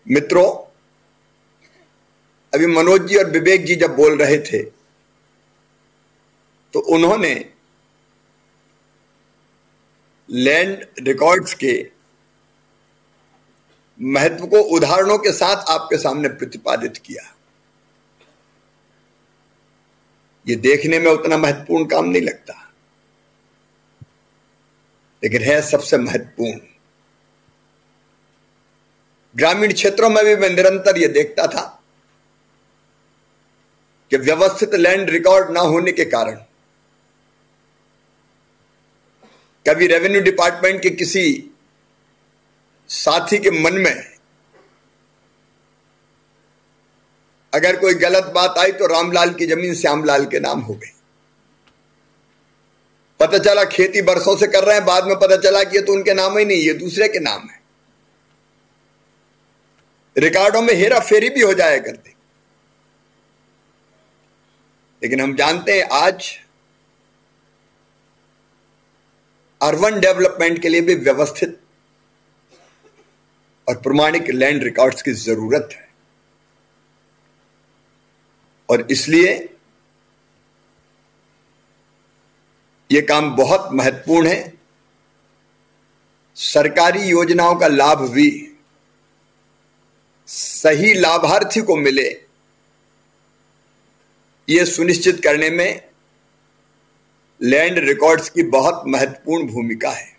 मित्रों, अभी मनोज जी और विवेक जी जब बोल रहे थे तो उन्होंने लैंड रिकॉर्ड्स के महत्व को उदाहरणों के साथ आपके सामने प्रतिपादित किया। ये देखने में उतना महत्वपूर्ण काम नहीं लगता, लेकिन है सबसे महत्वपूर्ण। ग्रामीण क्षेत्रों में भी मैं निरंतर यह देखता था कि व्यवस्थित लैंड रिकॉर्ड ना होने के कारण कभी रेवेन्यू डिपार्टमेंट के किसी साथी के मन में अगर कोई गलत बात आई तो रामलाल की जमीन श्यामलाल के नाम हो गई। पता चला खेती बरसों से कर रहे हैं, बाद में पता चला कि ये तो उनके नाम ही नहीं, ये दूसरे के नाम है। रिकॉर्डों में हेरा फेरी भी हो जाया करती। लेकिन हम जानते हैं आज अर्बन डेवलपमेंट के लिए भी व्यवस्थित और प्रमाणिक लैंड रिकॉर्ड्स की जरूरत है, और इसलिए यह काम बहुत महत्वपूर्ण है। सरकारी योजनाओं का लाभ भी सही लाभार्थी को मिले, यह सुनिश्चित करने में लैंड रिकॉर्ड्स की बहुत महत्वपूर्ण भूमिका है।